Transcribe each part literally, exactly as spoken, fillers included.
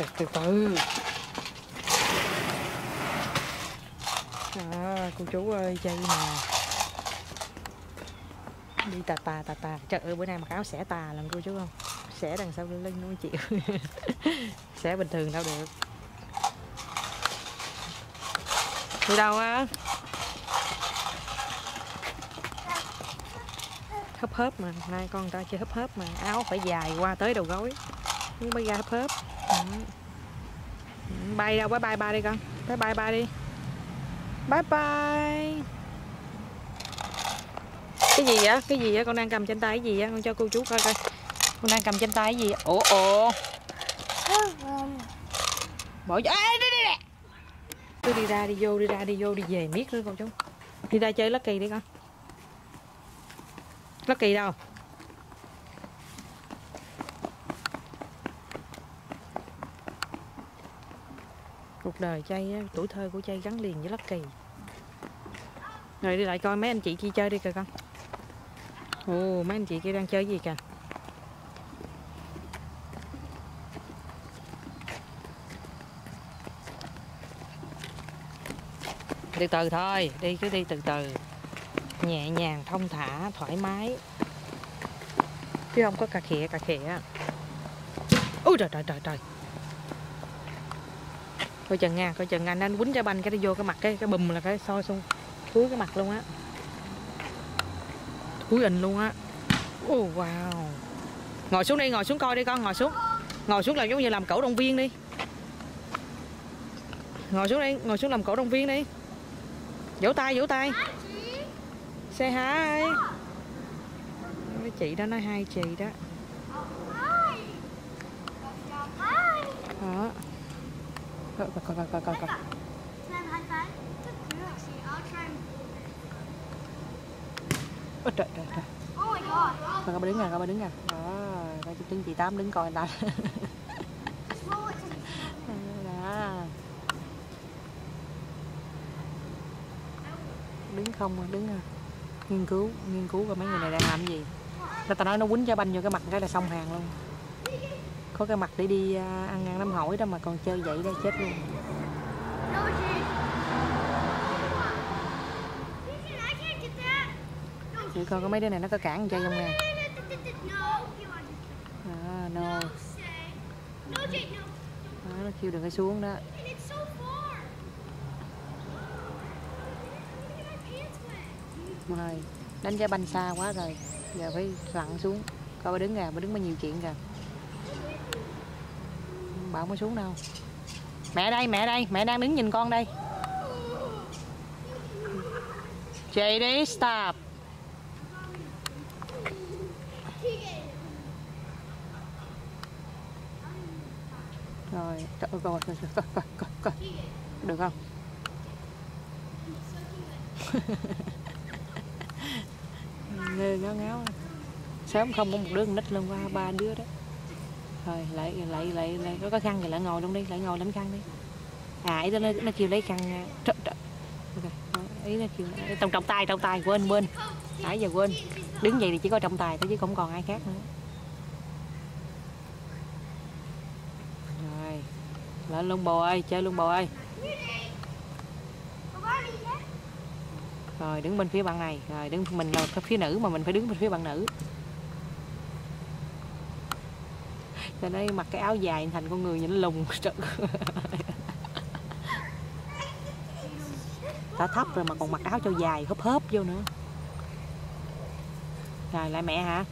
từ từ từ. À, cô chú ơi, chơi nè. Đi tà tà tà tà. Trời ơi, bữa nay mặc áo xẻ tà lần cô chú không? Xẻ đằng sau lưng nó chịu. Xẻ bình thường đâu được. Đi đâu á? Hấp hớp mà, nay con người ta chơi hấp hớp mà, áo phải dài qua tới đầu gối mới ra hấp hớp. Ừ. Bay đâu, bye bye ba đi con, bye bye ba đi, bye bye. Cái gì vậy? Cái gì vậy? Con đang cầm trên tay cái gì vậy? Con cho cô chú coi coi. Con đang cầm trên tay cái gì? Ủa ủa. Bỏ ê, đi đi đi. Cứ đi ra đi vô đi ra đi vô đi về miết nữa con chú. Đi ra chơi Lucky đi con. Lucky đâu? Cuộc đời Chay, tuổi thơ của Chay gắn liền với Lucky. Rồi đi lại coi mấy anh chị kia chơi đi kìa con. Ồ, mấy anh chị kia đang chơi gì kìa. Từ từ thôi, đi cứ đi từ từ. Nhẹ nhàng, thông thả, thoải mái. Chứ không có cà khịa, cà khịa. Ôi trời trời trời trời. Coi chừng nha, coi chừng anh anh quýnh trái banh cái đi vô cái mặt cái cái bùm là cái soi xuống túi cái mặt luôn á. Túi in luôn á. Oh, wow. Ngồi xuống đi, ngồi xuống coi đi con, ngồi xuống. Ngồi xuống là giống như làm cổ động viên đi. Ngồi xuống đi, ngồi xuống làm cổ động viên đi. Vỗ tay, vỗ tay. Say hi. Cái chị đó nói hai chị đó. Đó. Coi coi coi coi coi coi. Ôi trời trời trời. Coi coi bà đứng nè, coi bà đứng nè. Đó, coi chị chị Tám đứng coi người ta. Đó. Đứng không à, đứng à. Nghiên cứu, nghiên cứu coi mấy người này đang làm gì. Người ta nói nó quýnh trái banh vô cái mặt cái là xong hàng luôn. Có cái mặt để đi ăn ăn nấm hỏi đó mà còn chơi vậy đây chết luôn. Chị coi có mấy đứa này nó có cản chơi không nè. À, no. Đó, nó kêu đừng có xuống đó. Rồi, đánh trái banh xa quá rồi. Giờ phải lặn xuống. Coi bà đứng kìa, bà đứng bao nhiêu chuyện kìa. Bà không có xuống đâu. Mẹ đây, mẹ đây, mẹ đang đứng nhìn con đây. J D, stop. Rồi, coi coi coi coi coi coi. Được không? Ngơ ngáo ngáo. Sớm không có một đứa con nít lên qua ba đứa đó. Rồi lại lại lại lại có cái khăn thì lại ngồi luôn đi, lại ngồi lên khăn đi. À ý nó nó kêu lấy khăn. Trời trời. Ý nó kêu trong trọng tay, trong tay quên quên. Nãy giờ quên. Đứng vậy thì chỉ có trọng tài thôi chứ không còn ai khác nữa. Rồi. Lên luôn bồ ơi, chơi luôn bồ ơi. Rồi đứng bên phía bạn này, rồi đứng mình là phía nữ mà mình phải đứng bên phía bạn nữ. Cho nên mặc cái áo dài thành con người nhìn nó lùng. Đã thấp rồi mà còn mặc áo cho dài hớp hớp vô nữa. Rồi lại mẹ hả?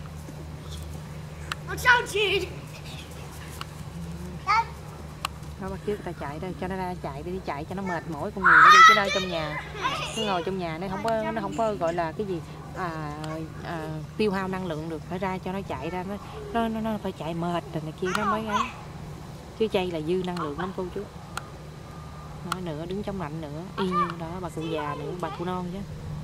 Nó bắt trước ta chạy đây, cho nó ra chạy đi, đi chạy cho nó mệt mỏi con người nó đi, chứ nơi trong nhà nó ngồi trong nhà nó không có nó không có gọi là cái gì à, à, tiêu hao năng lượng được, phải ra cho nó chạy ra, nó nó nó, nó phải chạy mệt rồi này kia nó mới ấy, chứ Chay là dư năng lượng lắm cô chú. Nói nữa đứng chống lạnh nữa, y như đó bà cụ già nữa, bà cụ non chứ.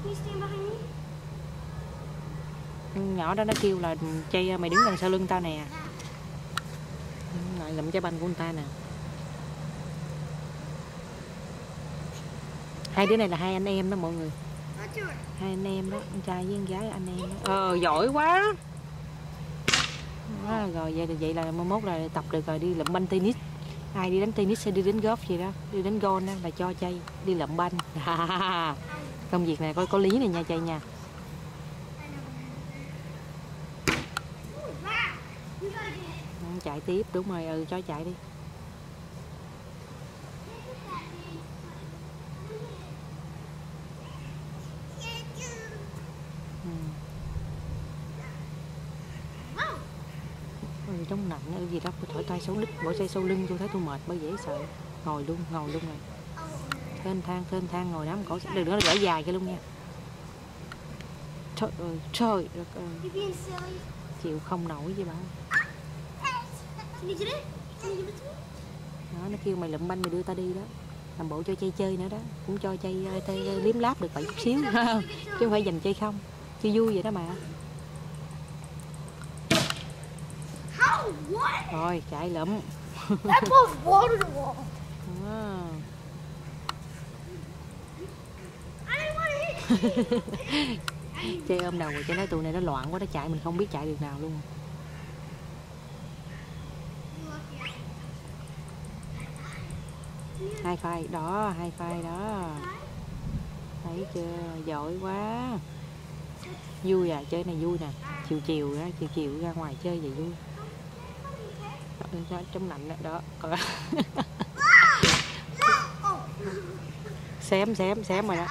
Nhỏ đó nó kêu là Chay mày đứng đằng sau lưng tao nè, lại lụm trái banh của người ta nè. Hai đứa này là hai anh em đó mọi người, hai anh em đó, anh trai với anh gái anh em đó. Ờ giỏi quá. Đó, rồi vậy là vậy là mai mốt là tập được rồi, đi lụm banh tennis Ai đi đánh tennis hay đi đánh golf gì đó, đi đánh golf đó là cho chay, đi lượm banh. Công việc này có có lý này nha chay nha. Chạy tiếp, đúng rồi, ừ cho chạy đi. Ừ. Ừ, trong nặng cái gì đó, thổi tay xấu đứt, bỏ tay sau lưng tôi thấy tôi mệt bởi dễ sợ. Ngồi luôn, ngồi luôn rồi. Thênh thang, thênh thang ngồi đám cổ, đừng nữa gãy dài cái luôn nha. Trời ơi, trời đất ơi. Chịu không nổi với bà. Đó, nó kêu mày lụm banh mày đưa ta đi đó. Làm bộ cho chay chơi nữa đó. Cũng cho chay, chay liếm láp được bảy chút xíu. Chứ không phải dành chay không. Chứ vui vậy đó mà. Rồi, chạy lụm. Chay ôm đầu rồi, cho nói tụi này nó loạn quá, nó chạy mình không biết chạy được nào luôn. Hai phai đó, hai phai đó, thấy chưa, giỏi quá, vui à, chơi này vui nè, chiều chiều ra, chiều chiều ra ngoài chơi vậy vui. Đó, trong lạnh đó, đó. xém xém xém rồi đó.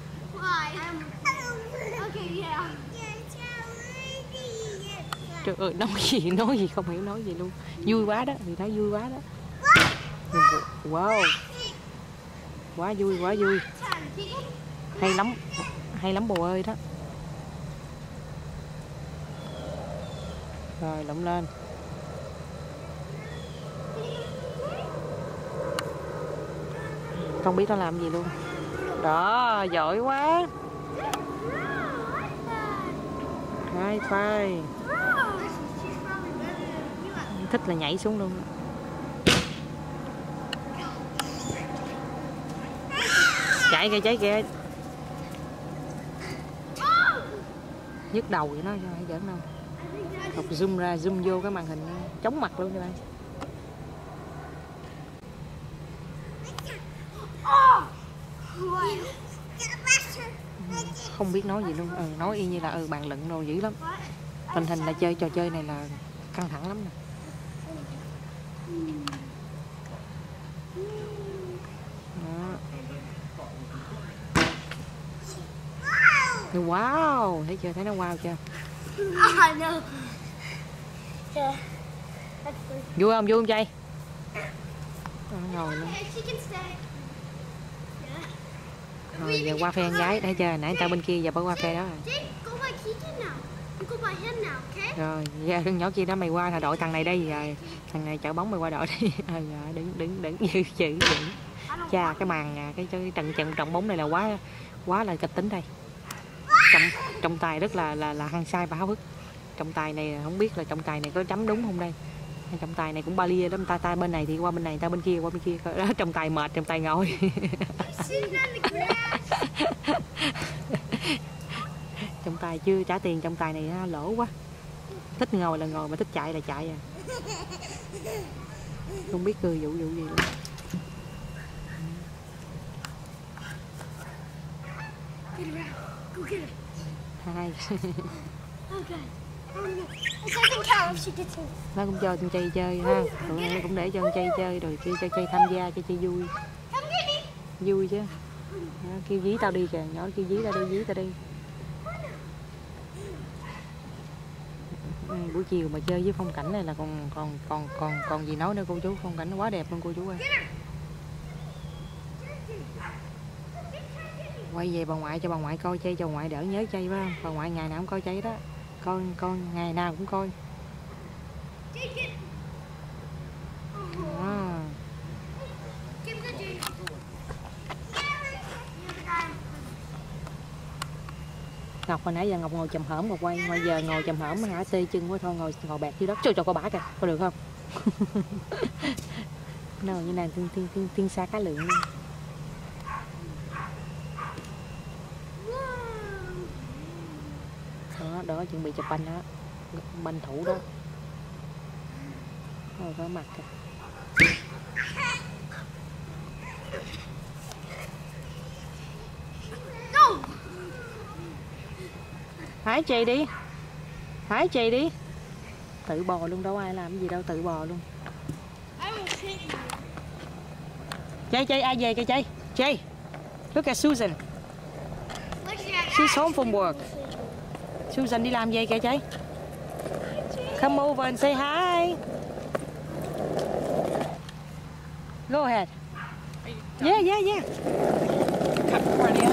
Trời ơi, nói gì nói gì không hiểu nói gì luôn, vui quá đó, thì thấy vui quá đó. Wow, quá vui quá vui, hay lắm, hay lắm bồ ơi đó. Rồi lụm lên. Không biết nó làm gì luôn. Đó, giỏi quá. Hai phai. Thích là nhảy xuống luôn. Chạy kìa, chạy kìa. Nhức đầu vậy nó, cho phải giỡn đâu. Học zoom ra, zoom vô cái màn hình chóng mặt luôn cho bạn. Không biết nói gì luôn, ừ, nói y như là ừ bàn luận đồ dữ lắm. Tình hình là chơi trò chơi này là căng thẳng lắm nè. Wow, thấy chưa, thấy nó wow chưa? Vui không, vui không Chay? Ngồi luôn. Rồi giờ qua phe con gái, thấy chưa? Nãy tao bên kia giờ bỏ qua phe đó rồi. Rồi, giờ yeah, nhỏ kia đó mày qua là đội thằng này đây rồi. Thằng này chở bóng mày qua đội đi. Rồi, đứng đứng đứng giữ chữ giữ. Cha cái màn cái, cái trận trận trọng bóng này là quá quá là kịch tính đây. Trọng trọng tài rất là là là hăng sai và háo hức. Trọng tài này không biết là trọng tài này có chấm đúng không đây. Trọng tài này cũng ba lia lắm, ta ta bên này thì qua bên này, ta bên kia qua bên kia. Đó, trọng tài mệt, trọng tài ngồi. Trọng tài chưa trả tiền, trọng tài này lỗ quá. Thích ngồi là ngồi mà thích chạy là chạy à. Không biết cười vụ vụ gì luôn. Hai. Nó cũng cho con Chay chơi ha, tụi nó cũng để cho con Chay chơi rồi kia cho Chay tham gia cho Chay vui, vui chứ. Đó, kêu dí tao đi kìa, nhỏ kêu dí tao đi, dí tao đi. Ừ, buổi chiều mà chơi với phong cảnh này là còn còn còn còn còn gì nói nữa cô chú, phong cảnh nó quá đẹp luôn cô chú ơi. Quay về bà ngoại cho bà ngoại coi Chay, cho bà ngoại đỡ nhớ Chay phải không? Bà ngoại ngày nào cũng coi Chay đó, con con ngày nào cũng coi. À. Ngọc hồi nãy giờ Ngọc ngồi chầm hởm mà quay, bây giờ ngồi chầm hởm hả, tê chân quá thôi, ngồi ngồi bẹt dưới đất. Trời cho cô bả kìa, có được không? Nào như này tiên tiên tiên tiên xa cá lượng luôn. Đó, đó chuẩn bị chụp banh đó, banh thủ đó. Rồi có mặt kìa. Hái chì đi. Hái chì đi. Tự bò luôn, đâu ai làm gì đâu, tự bò luôn. Chay chay ai về kìa chay. Chay. Look at Susan. She's home from work. Susan đi làm về kìa chay. Come over and say hi. Go ahead. Yeah, yeah, yeah. Cut right in.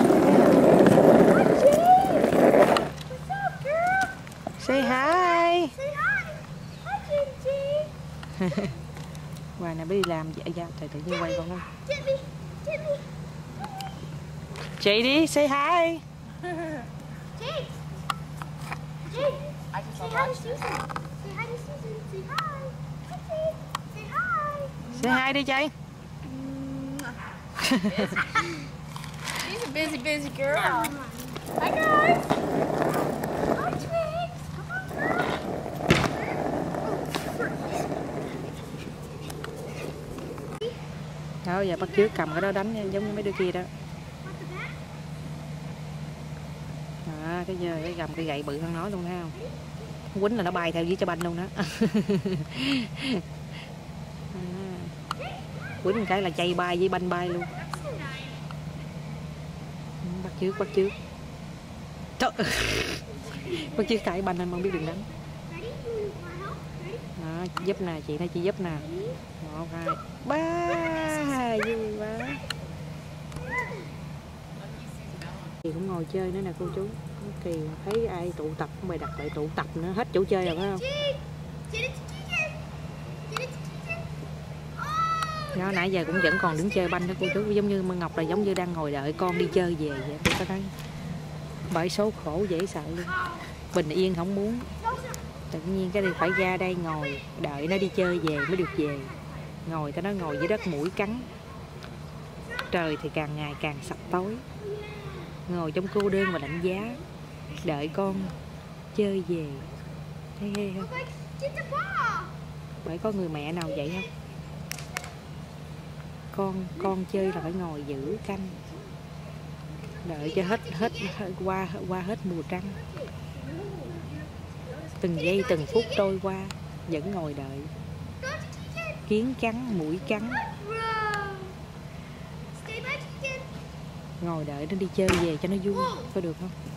What's up, girl? Say hi. Say hi. Hi, Gigi. Hoài nè, bé đi làm vậy ra, trời tự nhiên quay con nó. Jimmy, Jimmy. Chị đi, say hi. Jake. Jake. I just Say love hi to watching Susan. Say hi to Susan. Say hi. Hi, Jake. Say hi. Say hi đi Chay. She's a busy, busy girl. Hi, guys. Hi, Jake. Come on, girl. Đó, giờ bắt chước cầm cái đó đánh nha, giống như mấy đứa kia đó. À, cái giờ cái cầm cái gậy bự hơn nó luôn thấy không? Quýnh là nó bay theo dưới cho banh luôn đó. À, quýnh một cái là chay bay với banh bay luôn. Bắt chước, bắt chước. Trời. Bắt chước cãi banh anh không biết đường đánh. Đó, giúp nè, chị thấy chị giúp nè. Một, hai, ba, vui quá. Kỳ cũng ngồi chơi nữa nè cô chú. Kỳ thấy ai tụ tập cũng bày đặt lại tụ tập nữa, hết chỗ chơi rồi phải không? Đó, nãy giờ cũng vẫn còn đứng chơi banh đó cô chú, giống như Minh Ngọc là giống như đang ngồi đợi con đi chơi về vậy. Tôi có thấy bởi số khổ dễ sợ luôn, bình yên không muốn, tự nhiên cái đi phải ra đây ngồi đợi nó đi chơi về mới được về. Ngồi tới nó ngồi dưới đất mũi cắn, trời thì càng ngày càng sập tối, ngồi trong cô đơn và lạnh giá đợi con chơi về. Thấy ghê không? Bởi có người mẹ nào vậy không? Con con chơi là phải ngồi giữ canh đợi cho hết hết qua qua hết mùa trăng. Từng giây từng phút trôi qua vẫn ngồi đợi. Kiến cắn, mũi cắn, ngồi đợi nó đi chơi về cho nó vui, có được không?